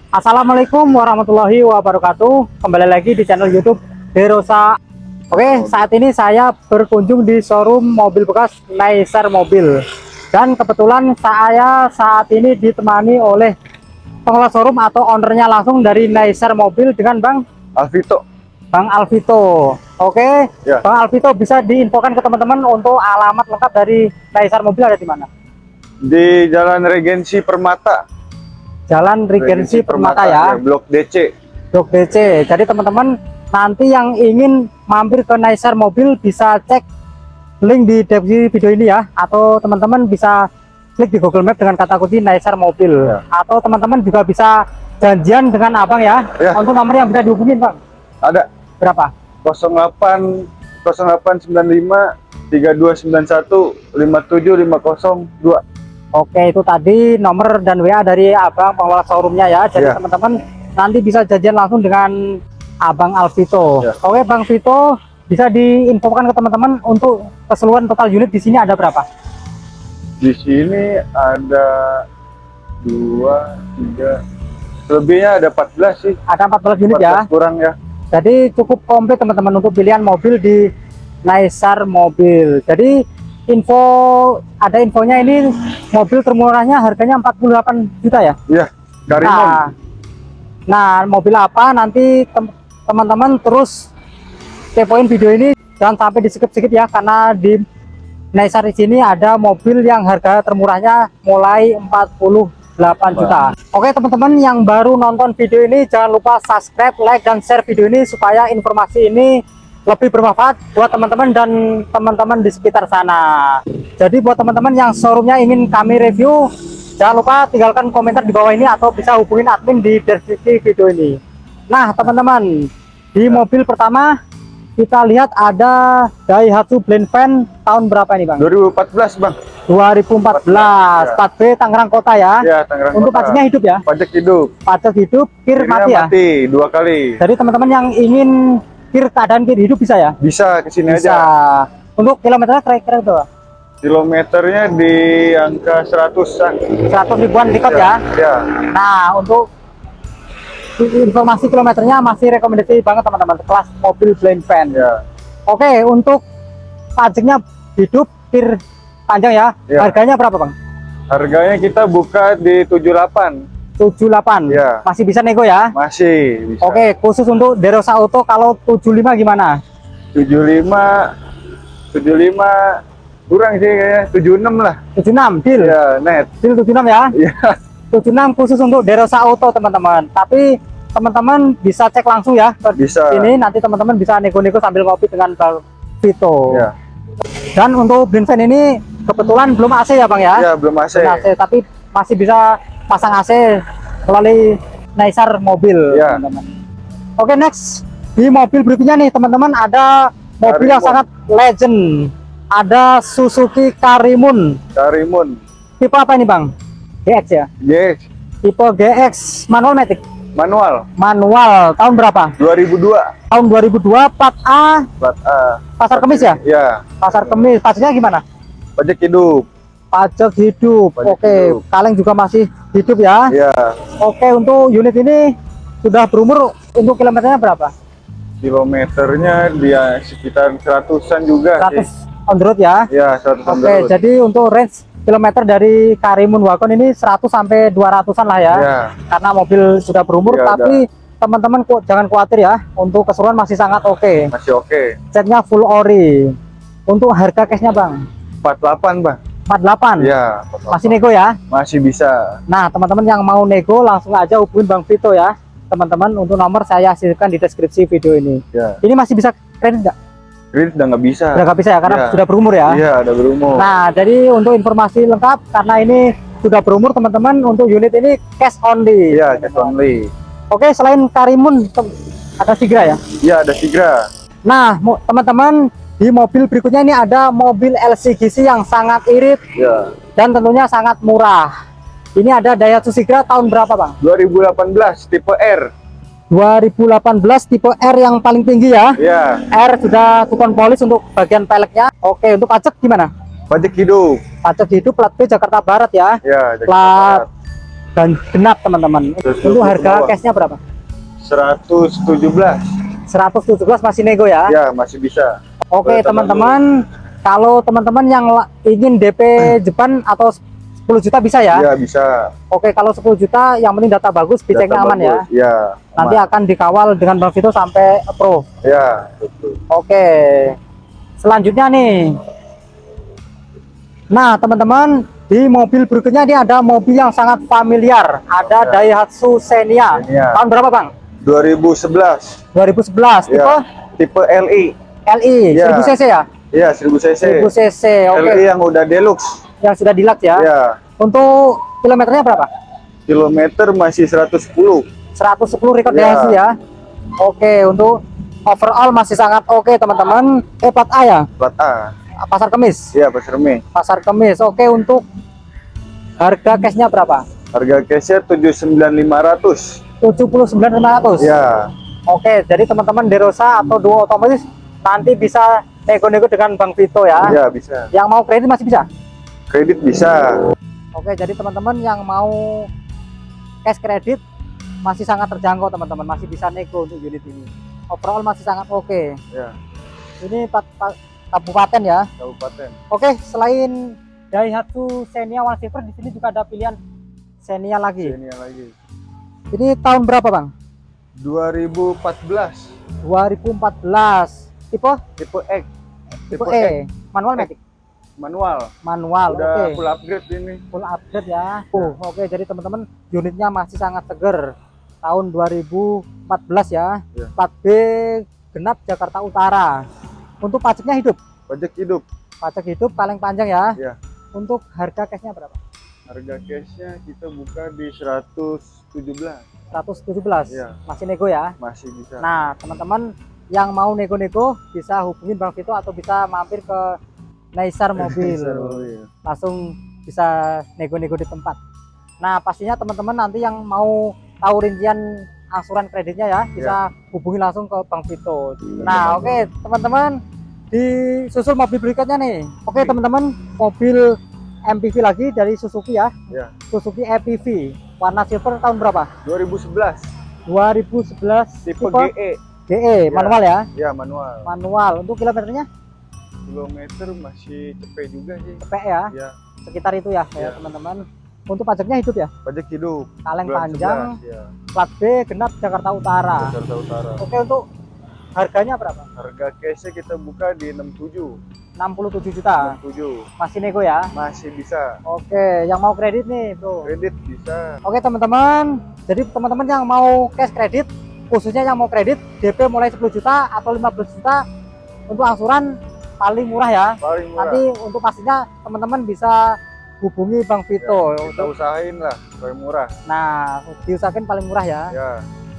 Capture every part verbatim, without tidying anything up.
Assalamualaikum warahmatullahi wabarakatuh. Kembali lagi di channel YouTube Derosa. Oke, saat ini saya berkunjung di showroom mobil bekas Neysar Mobil. Dan kebetulan saya saat ini ditemani oleh pengelola showroom atau ownernya langsung dari Neysar Mobil dengan Bang Alvito. Bang Alvito. Oke, Ya. Bang Alvito bisa diinfokan ke teman-teman untuk alamat lengkap dari Neysar Mobil ada di mana? Di Jalan Regensi Permata. Jalan Regensi Permata, ya, Blok D C. Blok D C. Jadi teman-teman nanti yang ingin mampir ke Neysar Mobil bisa cek link di deskripsi video ini ya, atau teman-teman bisa klik di Google Map dengan kata kunci Neysar Mobil, ya. Atau teman-teman juga bisa janjian dengan abang ya, ya. Untuk nomor yang bisa dihubungin Bang. Ada Berapa? nol delapan nol delapan sembilan lima tiga dua sembilan satu lima tujuh lima nol dua. Oke, itu tadi nomor dan W A dari abang pengelola showroomnya ya. Jadi ya. teman-teman nanti bisa janjian langsung dengan abang Alvito. Ya. Oke, Bang Vito, bisa diinfokan ke teman-teman untuk keseluruhan total unit di sini ada berapa? Di sini ada dua, tiga, selebihnya ada empat belas sih. Ada empat belas unit ya. Kurang ya. Jadi cukup komplit teman-teman untuk pilihan mobil di Neysar Mobil. Jadi info ada infonya ini mobil termurahnya harganya empat puluh delapan juta ya. Iya, Karimun. Nah, nah mobil apa nanti teman-teman terus kepoin video ini, jangan sampai di skip-skip ya, karena di Neysar di sini ada mobil yang harga termurahnya mulai empat puluh delapan juta. Oke teman-teman yang baru nonton video ini jangan lupa subscribe, like dan share video ini supaya informasi ini lebih bermanfaat buat teman-teman dan teman-teman di sekitar sana. Jadi buat teman-teman yang showroomnya ingin kami review, jangan lupa tinggalkan komentar di bawah ini atau bisa hubungin admin di deskripsi video ini. Nah teman-teman, di mobil pertama kita lihat ada Daihatsu Blend Van tahun berapa ini Bang? dua ribu empat belas Bang. dua ribu empat belas, ya. plat B Tangerang Kota ya. Ya, Tangerang Untuk Kota. pajaknya hidup ya? Pajak hidup. Pajak hidup, kir Kirnya mati ya? mati dua kali. Jadi teman-teman yang ingin kir keadaan kir hidup bisa ya? Bisa kesini Bisa. aja. Untuk kilometernya kira-kira berapa? Kilometernya di angka seratusan. seratus ribuan dikit ya. Ya. Nah, untuk informasi kilometernya masih rekomendasi banget teman-teman, kelas mobil Blend Van. Ya. Oke, untuk pajaknya hidup, kir panjang ya. Ya. Harganya berapa Bang? Harganya kita buka di tujuh puluh delapan. tujuh puluh delapan. Ya. Masih bisa nego ya? Masih bisa. Oke, khusus untuk Derosa Auto kalau tujuh puluh lima gimana? tujuh puluh lima tujuh puluh lima kurang sih kayaknya, tujuh puluh enam lah. tujuh puluh enam deal. Ya, net. Deal tujuh puluh enam ya? Iya. tujuh puluh enam khusus untuk Derosa Auto teman-teman. Tapi teman-teman bisa cek langsung ya ke Bisa. sini, nanti teman-teman bisa nego-nego sambil ngopi dengan Bang Vito. Ya. Dan untuk Blend Van ini kebetulan belum A C ya Bang ya? Ya, belum A C. Belum A C, tapi masih bisa pasang A C melalui Neysar Mobil Ya. teman-teman. Oke, next di mobil berikutnya nih teman-teman ada mobil yang Karimun. sangat legend. Ada Suzuki Karimun. Karimun. Tipe apa ini Bang? G X ya? Yes. Tipe G X manual matic. Manual. Manual tahun berapa? dua ribu dua. Tahun dua ribu dua, plat A, Plat A. Pasar Kemis ya? Ya. Pasar Kemis. Pajaknya gimana? Pajak hidup. Pajak hidup. Pajak Oke, hidup. kaleng juga masih hidup ya. Ya. Oke, untuk unit ini sudah berumur, untuk kilometernya berapa? Kilometernya dia sekitar seratusan juga seratus sih. on the road ya. Ya, seratus. Oke, jadi untuk range kilometer dari Karimun Wagon ini seratus sampai dua ratusan lah ya. Ya. Karena mobil sudah berumur, Ya, tapi teman-teman ku- jangan khawatir ya. Untuk keseluruhan masih sangat oke. Masih oke. Catnya full ori. Untuk harga cashnya Bang? empat puluh delapan, Bang. empat puluh delapan. Ya, Masih nego ya? masih bisa. Nah, teman-teman yang mau nego langsung aja hubungin Bang Vito ya. Teman-teman, untuk nomor saya hasilkan di deskripsi video ini. Ya. Ini masih bisa kredit nggak? Kredit udah nggak bisa. Udah nggak bisa ya, karena Ya. sudah berumur ya. Iya, udah berumur. Nah, jadi untuk informasi lengkap, karena ini sudah berumur teman-teman, untuk unit ini cash only. Iya, cash only. Oke, selain Karimun tem- ada Sigra ya. Iya, ada Sigra. Nah, mo- teman-teman, di mobil berikutnya ini ada mobil L C G C yang sangat irit Ya. dan tentunya sangat murah. Ini ada Daihatsu Sigra tahun berapa Bang? dua ribu delapan belas tipe R. dua ribu delapan belas tipe R yang paling tinggi ya. Ya. R sudah kupon polis untuk bagian peleknya. Oke, untuk pajak gimana? Pajak hidup. Pajak hidup plat B Jakarta Barat ya. Ya, Jakarta Plat Barat. dan genap teman-teman. Untuk harga cashnya berapa? seratus tujuh belas. seratus tujuh belas masih nego ya? Ya, masih bisa. Oke teman-teman, kalau teman-teman yang ingin D P Jepang atau sepuluh juta bisa ya? Iya bisa. Oke, kalau sepuluh juta yang penting data bagus, diceknya aman ya? Ya. Nanti akan dikawal dengan Bang Vito sampai approve. Ya, betul. Oke, selanjutnya nih. Nah teman-teman, di mobil berikutnya ini ada mobil yang sangat familiar. Ada ya. Daihatsu Xenia. Xenia. Tahun berapa Bang? dua ribu sebelas. dua ribu sebelas. Tipe? Ya. Tipe L I. L I, ya. seribu cc ya? Iya, seribu cc. seribu cc, oke. L I yang udah deluxe. Yang sudah deluxe ya? Iya. Untuk kilometernya berapa? Kilometer masih seratus sepuluh. seratus sepuluh record ya. Daihatsu ya. Oke, untuk overall masih sangat oke teman-teman. Eh, plat A ya? Plat A. Pasar Kemis? Iya, Pasar Kemis. Pasar Kemis. Oke, untuk harga cashnya berapa? Harga cashnya tujuh puluh sembilan ribu lima ratus. tujuh puluh sembilan ribu lima ratus? Iya. Oke, jadi teman-teman Derosa atau Duo otomatis nanti bisa nego-nego dengan Bang Vito ya? Iya, bisa. Yang mau kredit masih bisa? Kredit bisa. Oke, jadi teman-teman yang mau cash kredit masih sangat terjangkau teman-teman, masih bisa nego untuk unit ini. Overall masih sangat oke. Ya. Ini pat, pat, kabupaten ya? Kabupaten. Oke, selain Daihatsu Xenia One Silver, di sini juga ada pilihan Xenia lagi. Xenia lagi. Ini tahun berapa Bang? dua ribu empat belas. dua ribu empat belas. Tipe? Tipe X. Tipe, Tipe E. Manual matic? Manual. Manual. Udah okay. full upgrade ini. Full upgrade ya. Oh, oke. Okay. Jadi teman-teman unitnya masih sangat seger. Tahun dua ribu empat belas ya. ya. Plat B genap Jakarta Utara. Untuk pajaknya hidup. Pajak hidup. Pajak hidup paling panjang ya. Ya. Untuk harga cashnya berapa? Harga cashnya kita buka di seratus tujuh belas. seratus tujuh belas. Ya. Masih nego ya? Masih bisa. Nah, teman-teman yang mau nego-nego bisa hubungin Bang Vito atau bisa mampir ke Neisar Mobil. Langsung bisa nego-nego di tempat. Nah, pastinya teman-teman nanti yang mau tahu rincian angsuran kreditnya ya, bisa ya. hubungi langsung ke Bang Vito. Nah, oke okay, teman-teman, di susul mobil berikutnya nih. Oke okay, teman-teman, mobil M P V lagi dari Suzuki ya. ya. Suzuki E P V warna silver tahun berapa? dua ribu sebelas. dua ribu sebelas. Tipe, tipe G E. G E ya. Manual ya? Ya, manual. Manual. Untuk kilometernya? Kilometer masih cepet juga sih. Cepet ya? Ya. Sekitar itu ya, ya teman-teman. Untuk pajaknya hidup ya? Pajak hidup. Kaleng panjang. Ya. Plat B genap Jakarta Utara. Jakarta Utara. Oke, untuk harganya berapa? Harga cashnya kita buka di enam puluh tujuh. enam puluh tujuh juta. enam puluh tujuh. Masih nego ya? Masih bisa. Oke, yang mau kredit nih, Bro. Kredit bisa. Oke, teman-teman. Jadi teman-teman yang mau cash kredit, khususnya yang mau kredit D P mulai sepuluh juta atau lima belas juta untuk angsuran paling murah ya. Paling murah. Nanti untuk pastinya teman-teman bisa hubungi Bang Vito. Ya, kita usahain lah paling murah. Nah, diusahakan paling murah ya. Ya.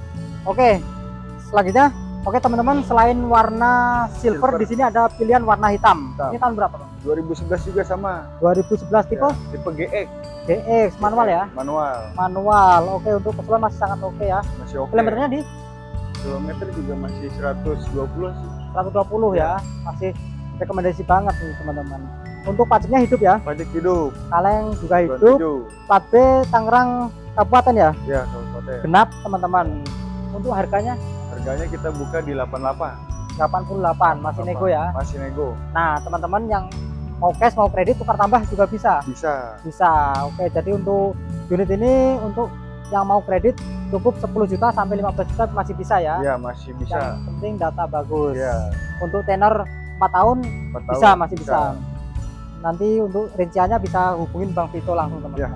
Oke, selanjutnya. Oke teman-teman, selain warna silver, silver, di sini ada pilihan warna hitam. hitam. Ini tahun berapa Bang? dua ribu sebelas juga sama. dua ribu sebelas tipe? Ya, tipe G X. G X manual ya? Manual. Manual. Oke, untuk keseluruhan masih sangat oke ya. Masih oke. Kilometernya di? Kilometer juga masih seratus dua puluh sih. seratus dua puluh ya. Masih rekomendasi banget nih teman-teman. Untuk pajaknya hidup ya? Pajak hidup. Kaleng juga hidup. Plat B Tangerang Kabupaten ya? Ya, Kabupaten. Genap teman-teman. Untuk harganya? Harganya kita buka di delapan puluh delapan. delapan puluh delapan, masih nego ya? Masih nego. Nah, teman-teman yang mau cash, mau kredit, tukar tambah juga bisa? Bisa. Bisa. Oke, jadi untuk unit ini untuk yang mau kredit cukup sepuluh juta sampai lima belas juta masih bisa ya? Iya, masih bisa. Yang penting data bagus. Iya. Untuk tenor empat tahun, empat tahun bisa, masih bisa. bisa. Nanti untuk rinciannya bisa hubungin Bang Vito langsung teman-teman. Ya.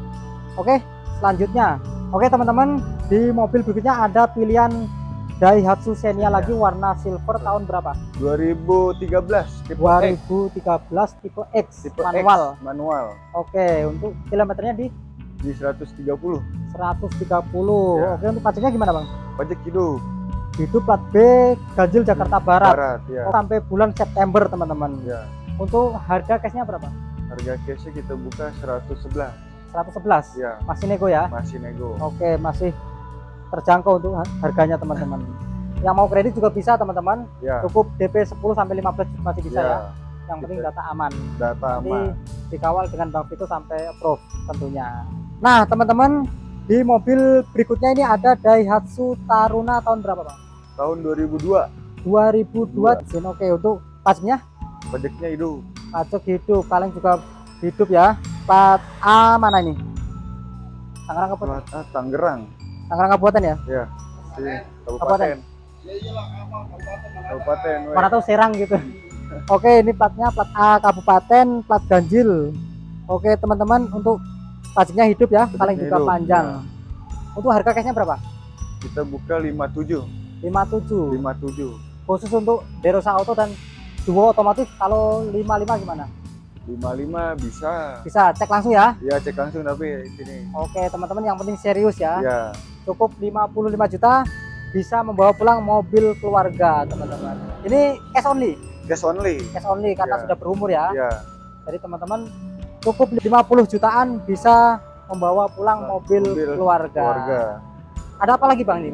Oke, selanjutnya. Oke teman-teman, di mobil berikutnya ada pilihan Daihatsu Xenia lagi warna silver tahun berapa? dua ribu tiga belas tipe dua ribu tiga belas X. tipe X tipe manual. X, manual. Oke, untuk kilometernya di di seratus tiga puluh. seratus tiga puluh. Ya. Oke, untuk pajaknya gimana, Bang? Pajak hidup. Hidup plat B ganjil Jakarta Barat. Barat ya. Sampai bulan September, teman-teman. Ya. Untuk harga cashnya berapa? Harga cashnya kita buka seratus sebelas. seratus sebelas. Ya. Masih nego ya? Masih nego. Oke, masih terjangkau untuk harganya teman-teman. Yang mau kredit juga bisa teman-teman. Ya. Cukup D P sepuluh sampai lima belas masih bisa ya. ya. Yang penting data aman. Data Nanti aman. dikawal dengan Bang Vito sampai approve tentunya. Nah teman-teman, di mobil berikutnya ini ada Daihatsu Taruna tahun berapa Bang? Tahun dua ribu dua. dua ribu dua. Oke, untuk pajaknya? Pajaknya hidup. Pajak hidup, paling juga hidup ya. Plat A mana ini? Tangerang Kabupaten. Plat A Tangerang. Tangerang Kabupaten ya? Ya. Sini, Kabupaten. Kabupaten. Mana tahu Serang gitu. Oke, ini platnya plat A Kabupaten, plat ganjil. Oke teman-teman, untuk pajaknya hidup ya, Pajaknya paling juga hidup, panjang. ya. Untuk harga cashnya berapa? Kita buka lima puluh tujuh. lima puluh tujuh. lima puluh tujuh. Khusus untuk Derosa Auto dan Duo otomotif, kalau lima puluh lima gimana? lima puluh lima bisa. Bisa cek langsung ya. Ya, cek langsung tapi sini. Oke teman-teman, yang penting serius ya. Ya. Cukup lima puluh lima juta bisa membawa pulang mobil keluarga teman-teman. Ini cash only. Cash only. Cash only karena Ya. sudah berumur ya. Ya. Jadi teman-teman cukup lima puluh jutaan bisa membawa pulang mobil, Mobil keluarga. keluarga. Ada apa lagi Bang ini?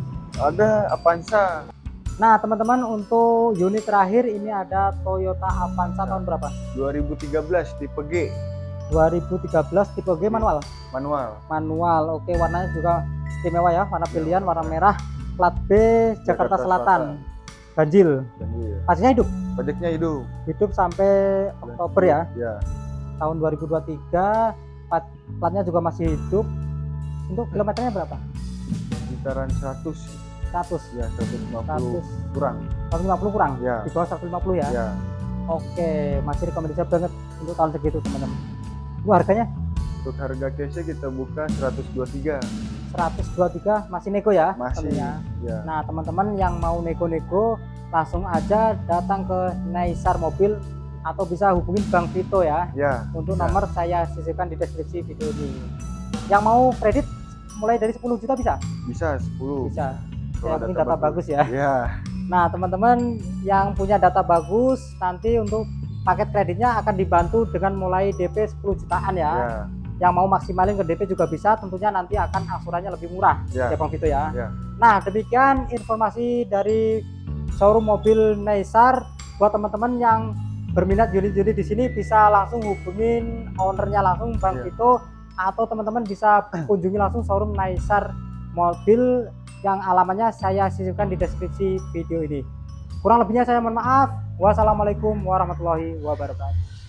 Ada Avanza. Nah teman-teman, untuk unit terakhir ini ada Toyota Avanza tahun berapa? dua ribu tiga belas tipe G. dua ribu tiga belas tipe G manual. Manual. Manual. Oke, warnanya juga istimewa ya, warna pilihan warna merah, plat B Jakarta, Jakarta Selatan. Ganjil. Ganjil. Pajaknya hidup. Pajaknya hidup. Hidup sampai Oktober ya. Ya. Tahun dua ribu dua puluh tiga. Plat, platnya juga masih hidup. Untuk kilometernya berapa? Sekitaran seratus. seratus. Ya, seratus lima puluh seratus. kurang. seratus lima puluh kurang. Ya. Di bawah seratus lima puluh ya. Ya. Oke, masih rekomendasi banget untuk tahun segitu teman-teman. Itu harganya Untuk harga cashnya kita buka seratus dua puluh tiga. seratus dua puluh tiga, masih nego ya? Masih. tentunya. Ya. Nah teman-teman yang mau nego-nego langsung aja datang ke Naisar Mobil atau bisa hubungin Bang Vito ya. Ya. Untuk Ya. nomor saya sisipkan di deskripsi video ini. Yang mau kredit mulai dari sepuluh juta bisa? Bisa sepuluh. Bisa. Kalau Yang penting data bagus ya. Ya. Nah teman-teman yang punya data bagus, nanti untuk paket kreditnya akan dibantu dengan mulai D P sepuluh jutaan ya. Ya. Yang mau maksimalin ke D P juga bisa, tentunya nanti akan angsurannya lebih murah Ya. ya Bang Vito ya. Ya. Nah demikian informasi dari showroom mobil Naisar. Buat teman-teman yang berminat unit-unit di sini bisa langsung hubungin ownernya langsung Bang Ya. Vito, atau teman-teman bisa kunjungi langsung showroom Naisar Mobil yang alamatnya saya sisipkan di deskripsi video ini. Kurang lebihnya saya mohon maaf. Wassalamualaikum warahmatullahi wabarakatuh.